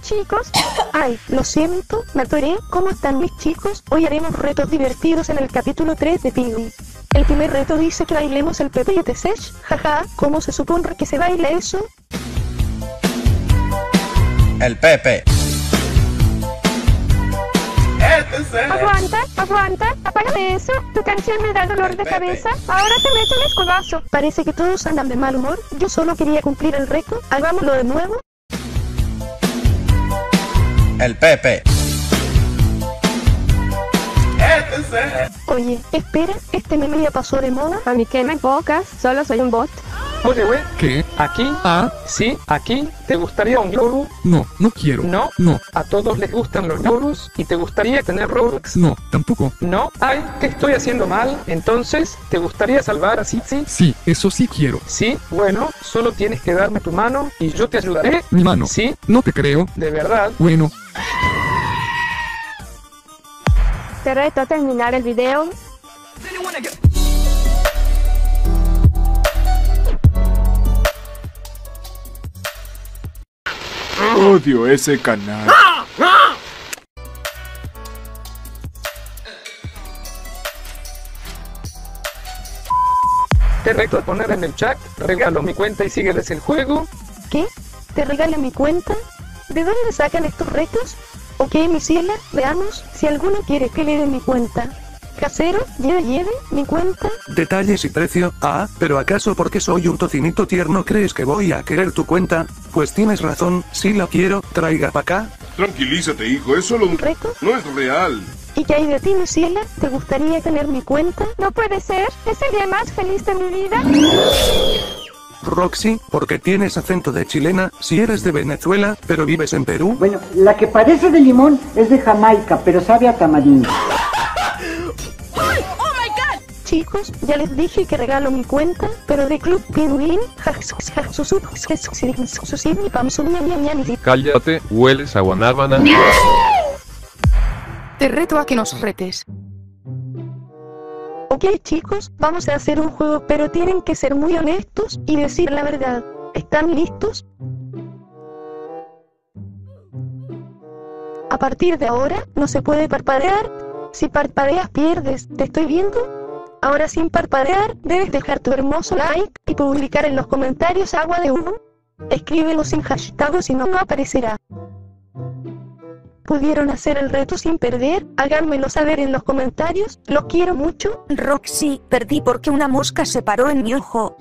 chicos. Ay, lo siento, me atoré. ¿Cómo están mis chicos? Hoy haremos retos divertidos en el capítulo 3 de Piggy. El primer reto dice que bailemos el Pepe y Tesesh. Jaja, ¿cómo se supone que se baila eso? El Pepe. Aguanta, apágame eso. Tu canción me da dolor de cabeza. Ahora te meto un escobazo. Parece que todos andan de mal humor. Yo solo quería cumplir el reto. Hagámoslo de nuevo. El Pepe. Oye, espera, este meme ya pasó de moda. A mí que me enfocas, solo soy un bot. Oye, güey, ¿Qué? aquí, Ah, sí, aquí, ¿te gustaría un Yoru? no, no quiero. No, No, a todos les gustan los Yorus y te gustaría tener Robux. no, tampoco. No, ay, ¿qué estoy haciendo mal? Entonces, ¿te gustaría salvar a Sitsi? Sí, eso sí quiero. Sí, bueno, solo tienes que darme tu mano y yo te ayudaré. Mi mano. Sí, No te creo. de verdad. Bueno, Te reto a terminar el video. Odio ese canal. Te reto a poner en el chat, regalo mi cuenta y sígueles el juego. ¿Qué? ¿Te regala mi cuenta? ¿De dónde sacan estos retos? Ok, mi ciela, veamos si alguno quiere que le dé mi cuenta. Casero, lleve mi cuenta. Detalles y precio. Ah, pero ¿acaso porque soy un tocinito tierno crees que voy a querer tu cuenta? Pues tienes razón, si la quiero, traiga pa' acá. Tranquilízate, hijo, es solo un ¿Reto? no es real. ¿Y qué hay de ti, mi ciela? ¿Te gustaría tener mi cuenta? No puede ser, es el día más feliz de mi vida. Roxy, porque tienes acento de chilena, si eres de Venezuela, pero vives en Perú. Bueno, la que parece de limón es de Jamaica, pero sabe a tamarindo. Chicos, ya les dije que regalo mi cuenta, pero de Club Penguin. Cállate, hueles a guanábana. Te reto a que nos retes. Ok chicos, vamos a hacer un juego, pero tienen que ser muy honestos y decir la verdad. ¿Están listos? A partir de ahora, no se puede parpadear. Si parpadeas pierdes, ¿te estoy viendo? Ahora sin parpadear, debes dejar tu hermoso like y publicar en los comentarios agua de humo. Escríbelo sin hashtag o si no, no aparecerá. ¿Pudieron hacer el reto sin perder? Háganmelo saber en los comentarios, los quiero mucho. Roxy, perdí porque una mosca se paró en mi ojo.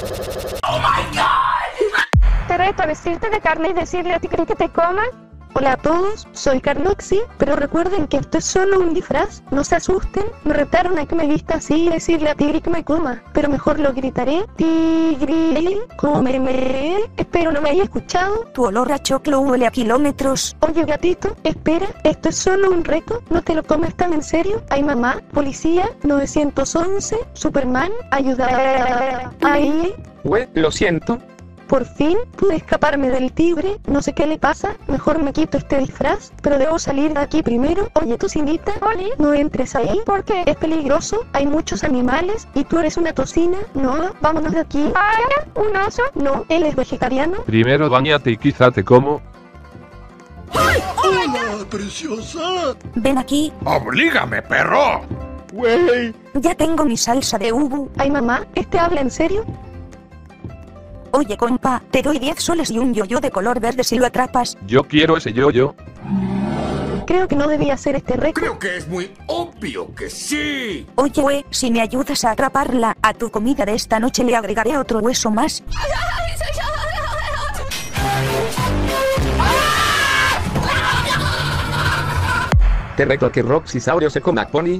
Te reto a vestirte de carne y decirle a Tigre que te coma. Hola a todos, soy Carloxy, pero recuerden que esto es solo un disfraz, no se asusten, me retaron a que me vista así y decirle a Tigre que me coma, pero mejor lo gritaré, Tigre, cómeme, espero no me haya escuchado. Tu olor a choclo huele a kilómetros. Oye gatito, espera, esto es solo un reto, no te lo comes tan en serio. Ay mamá, policía, 911, Superman, ayuda. Ay, Güey, lo siento. por fin pude escaparme del tigre, no sé qué le pasa, mejor me quito este disfraz, pero debo salir de aquí primero. Oye, tocinita, Oli, no entres ahí, ¿por qué? es peligroso, hay muchos animales, y tú eres una tocina. No, vámonos de aquí. Ah, ¿un oso? No, él es vegetariano. Primero bañate y quizá te como. ¡Hola, preciosa! Ven aquí, ¡Oblígame, perro! ¡Güey! ya tengo mi salsa de ubu. Ay mamá, ¿este habla en serio? Oye compa, te doy 10 soles y un yoyo de color verde si lo atrapas. Yo quiero ese yoyo. Creo que no debía hacer este reto. Creo que es muy obvio que sí. Oye güey, si me ayudas a atraparla, a tu comida de esta noche le agregaré otro hueso más. Te reto a que Roxy Saurio se coma a Pony.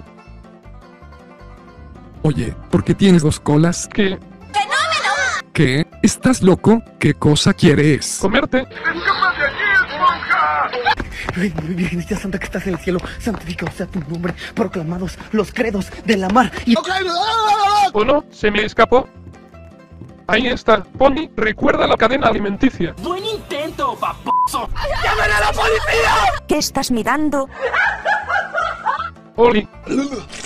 oye, ¿por qué tienes dos colas? ¿Qué? ¿Qué? ¿Estás loco? ¿Qué cosa quieres? ¿Comerte? ¡Escapa de aquí, esponja! Virgencita Santa que estás en el cielo, santificado sea tu nombre, proclamados los credos de la mar y... ¿O no? ¿Se me escapó? Ahí está. Pony, recuerda la cadena alimenticia. ¡Buen intento, paposo! ¿Qué estás mirando? Oli.